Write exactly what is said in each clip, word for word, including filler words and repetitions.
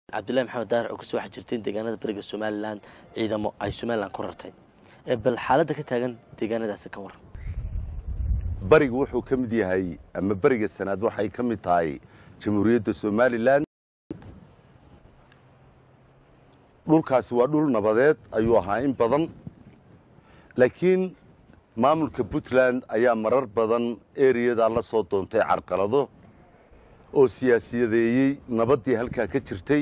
cabdullaahi maxamed daar oo ku soo xajirtay deegaanada bariga Soomaaliland ciidamo ay Soomaaliland ku rartay ee bal xaaladda ka taagan deegaanadaas ka waran bariga wuxuu ka mid yahay ama bariga sanaad waxay ka mid tahay jamhuuriyadda Soomaaliland dhulkaasi waa dhul nabadeed ayuu ahaa in badan laakiin maamulka Puntland ayaa marar badan eriyada la soo doontay carqalado oo siyaasiyadeeyay nabadii halka ka jirtay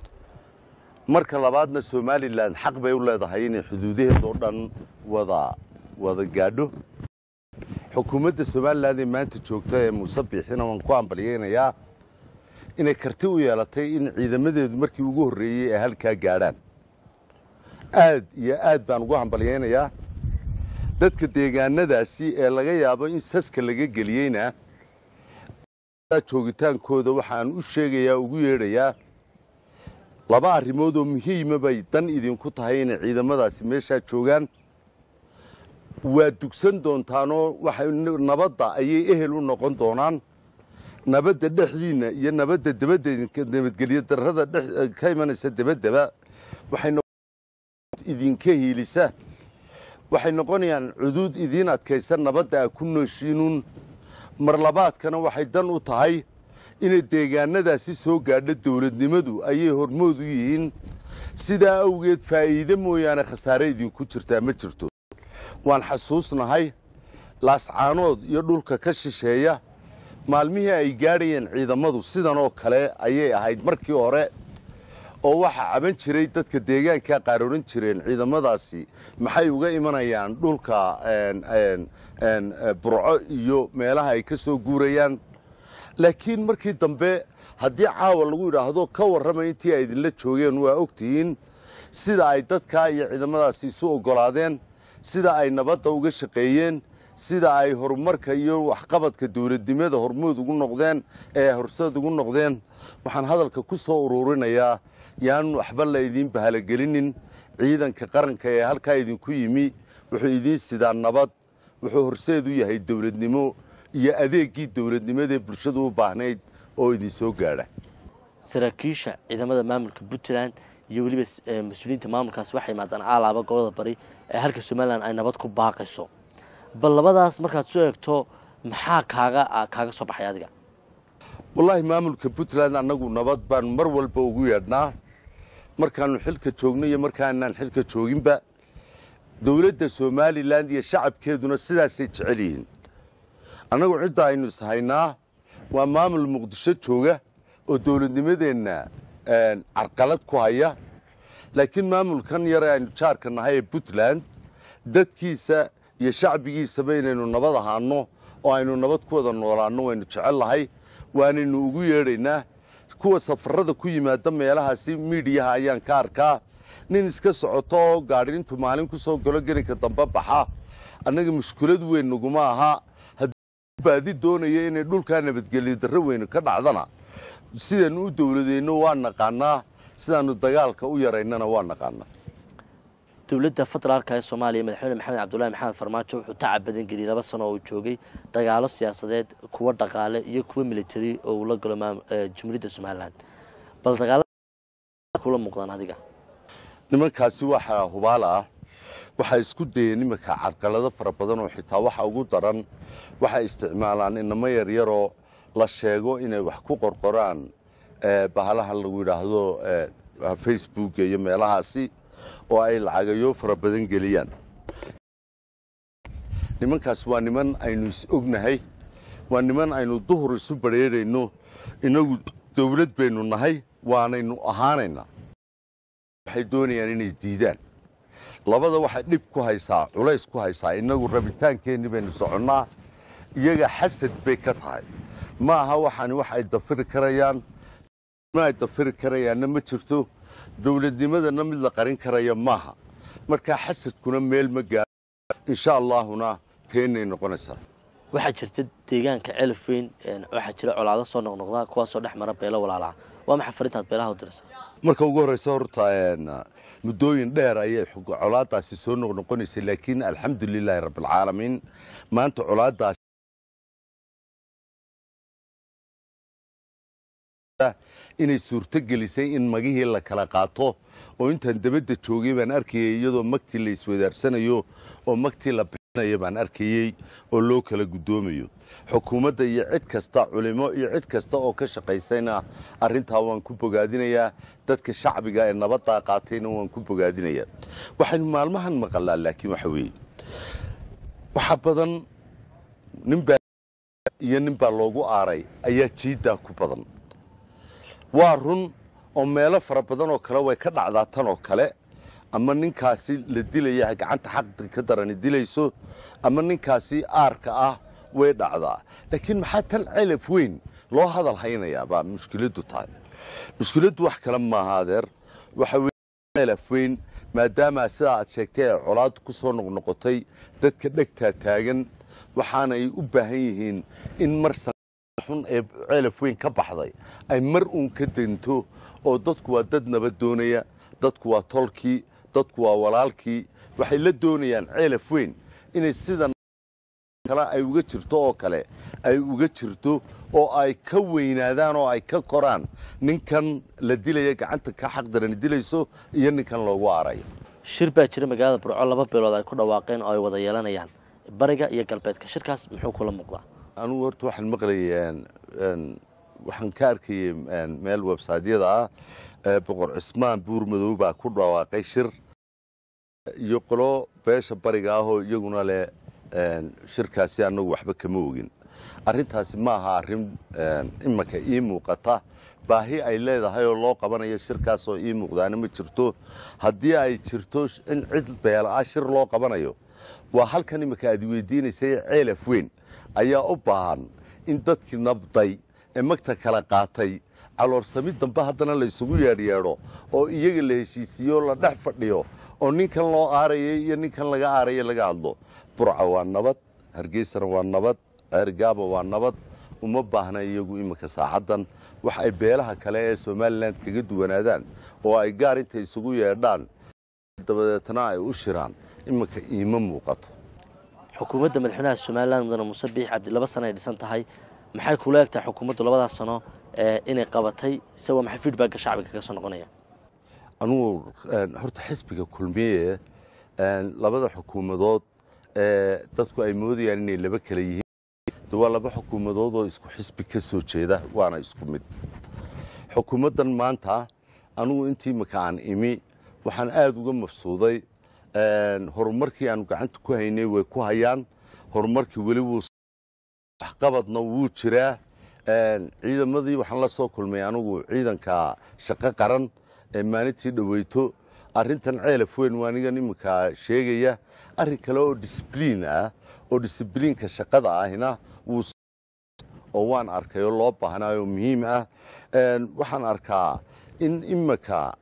marka labaadna Soomaaliland xaq bay u leedahay in xuduudaheeda oo dhan wada wada gaadho xukuumadda Soomaaliland ee maanta joogta ee musabbixina waan ku ambaliyeenayaa inay karti u yeelatay in ciidamadeedu markii ugu horeeyay ay halka gaadhaan aad iyo aad baan ugu ambaliyeenayaa dadka deegaanadaasi ee laga yaabo in saska laga galiyayna joogitaankooda waxaan u sheegayaa ugu yeedhayaa laba arrimood oo muhiim ah bay dan idinku tahay in ciidamadaasi meesha joogaan waa dugsan doontaanoo waxa nabadda ayay ehel u noqon doonaan nabadda dhexdiina iyo nabadda dabadda nabadgelyo darrada ka imanaysa dabadaba waxay idinka hiilisa waxay noqonayaan xuduud idin adkaysan nabadda ku nooshiinun mar labaadkana waxay dan u tahay in deegaanadaasi soo gaadho dawladnimadu ayay hormood u yihiin sida awgeed faa'iido mooyaane khasaare idinku jirtaa ma jirto waan xasuusnahay laascaanood iyo dhulka ka shisheeya maalmihii ay gaadhayeen ciidamadu sidan oo kale ayay ahayd markii hore oo waxa caban jiray dadka deegaanka qaaroran jireen ciidamadaasi maxay uga imanayaan dhulka een een een burco iyo meelaha ay ka soo guurayaan laakiin markii dambe haddii caawa lagu yiraahdo ka warramay intii ay idinla joogeen waa ogtihiin sida ay dadka iyo ciidamadaasi isu ogolaadeen sida ay nabadda uga shaqeeyeen sida ay horumarka iyo waxqabadka dawladnimada hormood ugu noqdeen ee horseed ugu noqdeen waxaan hadalka ku soo ururinayaa yaan waxba la idin bahalagelinin ciidanka qaranka ee halka idinku yimi wuxuu idin sidaa nabad wuxuu horseed u yahay dawladnimo iyo adeegii dawladnimada bulshadu u baahnayd oo idin soo gaadha saraakiisha ciidamada maamulka Puntland iyo waliba mas'uuliyiinta maamulkaas waxay maadaan alaaba gobolada bari ee halka Soomaaliland ay nabad ku baaqayso bal labadaas markaad soo eegto maxaa kaaga kaaga soo baxay adiga wallahi maamulka Puntland anagu nabad baan mar walba ugu yeedhnaa markaanu xilka joogno iyo markaanaan xilka jooginba dawladda Soomaaliland iyo shacabkeeduna sidaas ay jecel yihiin anagu cidda aynu sahaynaa waa maamul Muqdisho jooga oo dawladnimadeena een carqalad ku haya laakiin maamulkan yar aynu jaarka nahay ee Puntland dadkiisa iyo shacbigiisa baynaynu nabad ahaano oo aynu nabad ku wada noolaano waynu jecelahay waanaynu ugu yeedhaynaa kuwa safarada ku yimaada meelahaasi miidiyaha ayaan ka arkaa nin iska socoto oo gaadhi intuu maalin ku soo galo gelinka dambe baxa annaga mushkilad weyn naguma aha haddii baadi doonaya inay dhulkaa nabadgelyo darro weyn ka dhacdana sidaan u dawladeyno waa naqaanaa sidaanu dagaalka u yaraynana waa naqaanaa dawladda federaalka ee Soomaaliya madaxweyne maxamed cabdullaahi maxamed farmaajo wuxuu tacab badan geliyay laba sano oo joogay dagaalo siyaasadeed kuwa dhaqaale iyo kuwa military oo uu la galo jamhuuriyadda Soomaaliland bal dagaalada kula muuqdaan adiga nimankaasi waxa hubaal ah waxa isku dayeen nimanka carqalado fara badan oo xitaa waxa ugu daran waxa isticmaalaan inama yar yaroo la sheego inay wax ku qorqoraan ee bahalaha lagu yiraahdo Facebook iyo meelahaasi oo ay lacagayo fara badan geliyaan nimankaas waa niman aynu is ognahay waa niman aynu duhur isu bareerayno inagu dawlad baynu nahay waanaynu ahaanayna waxay doonayaan inay diidaan labada waxay dhib ku haysaa culays ku haysaa inagu rabitaankeenni baynu soconnaa iyaga xasad bay ka tahay ma aha waxaan wax ay dafiri karayaan ma ay dafiri karayaanna ma jirto dawladnimadana mid la qarin karaya maaha marka xasadkuna meel ma gaaro insha Allahuna teenay noqonaysaa waxa jirta deegaanka Celfeyn waxa jira colaado soo noqnoqda kuwa soo dhaxmara beelo walaala waa maxay fariintaad beelaha u diraysaa marka ugu horeysa horta muddooyin dheer ayay colaadaasi soo noqnoqonaysay laakiin alxamdulilaahi rabbil caalamiin maanta colaadaas inay suurto gelisay in magihii la kala qaato oo intaan dabadda joogay baan arkayay iyadoo magtii la iswadaarsanayo oo magtii la bixinayo baan arkayey oo loo kala guddoomayo xukuumadda iyo cid kasta culimo iyo cid kasta oo ka shaqaysayna arrintaa waan ku bogaadinayaa dadka shacbiga ee nabaddaa qaatayna waan ku bogaadinayaa waxaynu maalmahan maqalnaa laakiin waxa weeye waxa badan ninbaa iyo ninbaa loogu aaray ayaa jiiddaa ku badan waa run oo meelo fara badan oo kale way ka dhacdaa tan oo kale ama ninkaasi la dilaya gacanta xaqdi ka darani dilayso ama ninkaasi aarka ah way dhacdaa laakiin maxaa tan celaf weyn loo hadal haynayaa baa mushkiladdu tahay mushkiladdu wax kale maaha adeer waxa weeye celaf weyn maadaama sidaa aad sheegtay ee colaad ku soo noqnoqotay dadka dhegtaa taagan waxaanay u baahan yihiin in mar xun ee celaf weyn ka baxday ay mar uun ka dento oo dadku waa dad nabad doonaya dadku waa tolkii dadku waa walaalkii waxay la doonayaan celaf weyn inay sidan kale ay uga jirto oo kale ay uga jirto oo ay ka weynaadaan oo ay ka koraan ninkan la dilaya gacanta ka xaqdarani dilayso iyo ninkan loogu aarayo shir baa jira magaalada Burco laba bilood ay ku dhawaaqeen oo ay wada yeelanayaan bariga iyo galbeedka shirkaas muxuu kula muuqdaa anu horta waxaan maqlayeen waxaan ka arkayay meel website-yada ah boqor Cismaan Buurmadow baa ku dhawaaqay shir iyo qolo beesha bariga ah oo iyaguna leh shirkaasi anagu waxba kama ogin arrintaasi ma aha arrin imaka ii muuqata baahi ay leedahay oo loo qabanayo shirkaas oo ii muuqdaana ma jirto haddii ay jirto in cid beel ah shir loo qabanayo waa halkan imaka aad weydiinaysay ceelaf weyn ayaa u baahan in dadkii nabday ee magta kala qaatay caloorsami dambe haddana la isugu yeedhyeedho oo iyaga la heshiisiiyo la dhex fadhiyo oo ninkan loo aarayay iyo ninkan laga aaraya laga hadlo burca waa nabad hargeysana waa nabad ceergaaba waa nabad uma baahna iyagu imika saaxaddan wax ay beelaha kale ee somalilan kaga duwanaadaan oo ay gaar intay isugu yeedhaan dabadeetna ay u shiraan imika iima muuqato xukuumadda madaxweynaha somalilan mudane muuse biix cabdi laba sano ay dhisan tahay maxay kula egtahay xukuumaddu labadaas sano inay qabatay isawa maxay feedbacka shacbiga kaga soo noqonaya anugu horta xisbiga kulmiye labada xukuumadood ee dadku ay moodayaan inay laba kala yihiin waa laba xukuumadood oo isku xisbi ka soo jeeda waana isku mid xukuumaddan maanta anugu intii maka aan imi waxaan aad uga mabsuuday horumarkii aanu gacanta ku haynay way ku hayaan horumarkii weli wuu waxqabadna wuu jiraa ciidamadii waxaan la soo kulmay anugu ciidanka shaqo qaran ee maalintii dhaweyto arrintan ceelaf weyn waa anigan iminka sheegaya arrin kale oo disbliin ah oo disbliinka shaqada ahina wuu oo waan arkay oo loo baahnaayo muhiim ah waxaan arkaa in imika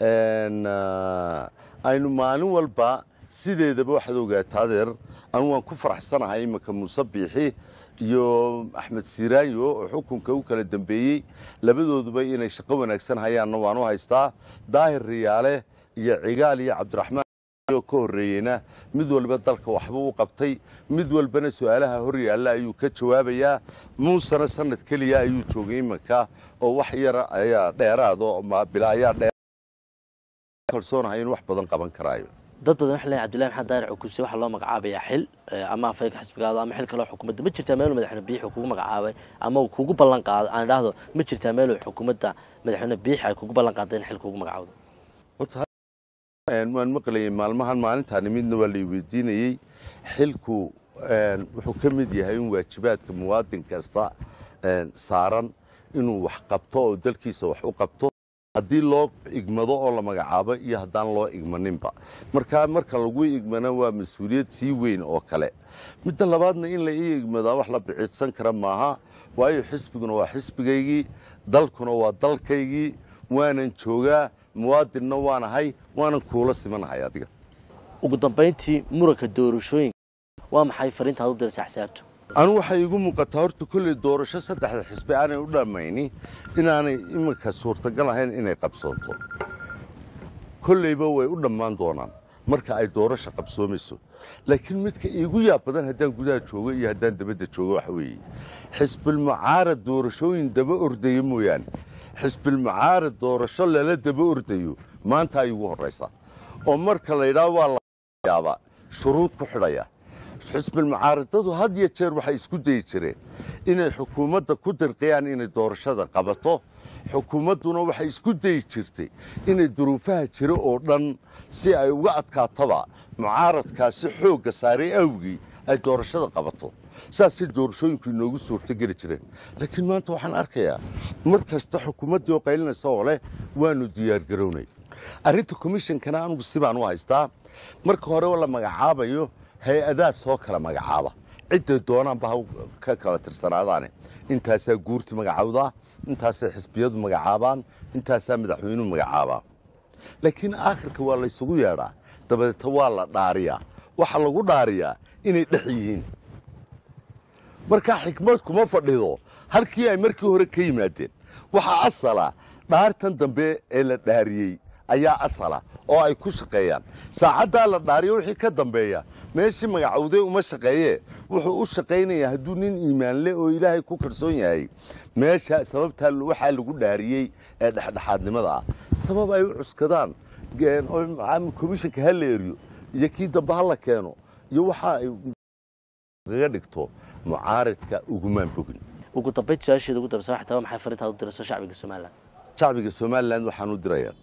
aynu maalin walba sideedaba waxaad ogaataa adeer anu waan ku faraxsanahay imika muuse biixi iyo axmed siiraayo oo xukunka u kala dambeeyey labadooduba inay shaqo wanaagsan hayaanna waan u haystaa daahir riyaale iyo cigaal iyo cabdiraxmaan oo ka horreeyeyna mid walba dalka waxba u qabtay mid walbana su-aalaha hor yaalla ayuu ka jawaabayaa muusena sanad keliya ayuu joogay iminka oo wax yara ayaa dheeraado bila ayaa dheer kalsoonahay in wax badan qaban karaayo dad badan waxa leeyahay Cabdullaahi Maxamed Daahir Cukuuse waxa loo magacaabaya xil ama afayga xisbigaada ama xil kale xukuumadda ma jirtaa meel madaxweyne biix kugu magacaabay ama uu kugu ballan qaado aan dhaahdo ma jirtaa meel xukuumadda madaxweyne biix ay kugu ballan qaadeen xil kugu magacaawdo horta waan maqlayay maalmahan maalintaan midna waa la weydiinayay xilku wuxuu ka mid yahay in waajibaadka muwaadin kasta saaran inuu wax qabto oo dalkiisa wax u qabto haddii loo igmado oo la magacaabo iyo haddaan loo igmaninba markaa marka lagu igmana waa mas-uuliyad sii weyn oo kale midda labaadna in la ii igmadaa wax la biciidsan kara maaha waayo xisbiguna waa xisbigaygii dalkuna waa dalkaygii waanan joogaa muwaadinna waan ahay waanan kuula simanahay adiga ugu dambayntii muranka doorashooyinka waa maxay fariintaad u diraysaa xisaabtu anu waxay igu muuqataa horta kolley doorasho saddexda xisbi aanay u dhammayni inaanay iminka suurtagal ahayn inay qabsoonto kolleyba way u dhammaan doonaan marka ay doorasho qabsoomayso laakiin midka iigu yaab badan haddaan gudaha joogo iyo haddaan dabadda joogo waxa weeye xisbilmucaarad doorashooyin daba ordaya mooyaane xisbilmucaarad doorasho lala daba ordayo maanta ay ugu horraysaa oo marka la yidhaho waa la yaaba shuruud ku xidhaya xisbilmucaaradadu had iyo jeer waxay isku dayi jireen inay xukuumadda ku dirqiyaan inay doorashada qabato xukuumadduna waxay isku dayi jirtay inay duruufaha jira oo dhan si ay uga adkaataba mucaaradkaasi xoogga saaray awgii ay doorashada qabato saasay doorashooyinku inoogu suurtogeli jireen laakiin maanta waxaan arkayaa mar kasta xukuumaddii oo qaylinaysa oo leh waanu diyaargarownay arrinta komishankana anugu si baan u haystaa marka hore la magacaabayo hay-adaa soo kala magacaaba cidday doonaanba ha ka kala tirsanaadaane intaasaa guurti magacaawdaa intaasay xisbiyadu magacaabaan intaasaa madaxweynuhu magacaabaa laakiin aakhirka waa laysugu yeedhaa dabadeeta waa la dhaariyaa waxaa lagu dhaariyaa inay dhex yihiin markaa xikmad kuma fadhido halkii ay markii hore ka yimaadeen waxaa asala dhaartan dambe ee la dhaariyey ayaa asala oo ay ku shaqeeyaan saacaddaa la dhaariyo wixii ka dambeeya meeshii magacowday uma shaqeeyee wuxuu u shaqaynayaa hadduu nin iimaanle oo ilaahay ku kalsoon yahay meesha sababtaa waxaa lagu dhaariyey ee dhexdhexaadnimada ah sabab ay u cuskadaan komishanka ha la eriyo iyo kii dambe ha la keeno iyo waxa ay kaga dhigto mucaaradka ugumaan bogin ugu dambayd su-aasheeda ugu dambaysa waxay tahay maxay fariintaad u dirayso shacbiga somaliland shacbiga somaliland waxaan u dirayaa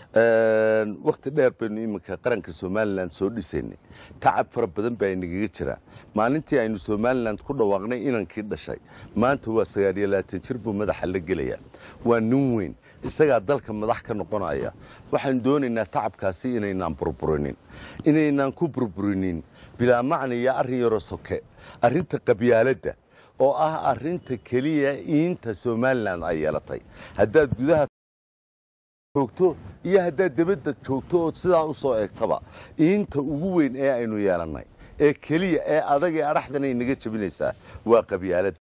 waqti dheer baynu iminka qaranka somaliland soo dhisaynay tacab fara badan baa inagaga jira maalintii aynu somaliland ku dhawaaqnay inankii dhashay maanta waa sagaal iyo labaatan jir buu madaxa la gelayaa waa nin weyn isagaa dalka madax ka noqonaya waxaan doonaynaa tacabkaasi inaynaan burburinin inaynaan ku burburinin bilaa macna iyo arrin yaroo soke arrinta qabyaaladda oo ah arrinta keliya iinta somaliland ay yeelatay haddaad gudaha joogto iyo haddaad dibadda joogto ood sidaa u soo eegtaba iinta ugu weyn ee aynu yeelannay ee keliya ee adag ee adhaxdan ay naga jebinaysaa waa qabyaalad